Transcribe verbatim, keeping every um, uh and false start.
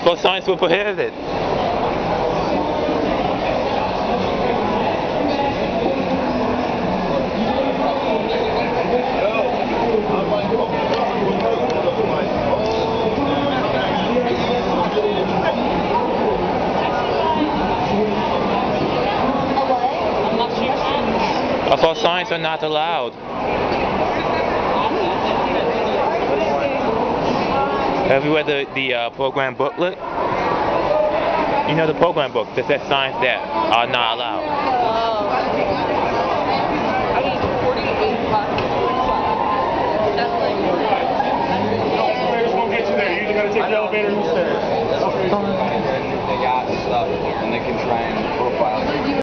thought science were prohibited. I thought science are not allowed. Have you read the, the uh, program booklet? You know the program book that says science that are not allowed. I mean, forty-eight bucks. That's like... Elevators won't get you there. You either gotta take the elevator or the stairs. They got stuff and they can try and profile you.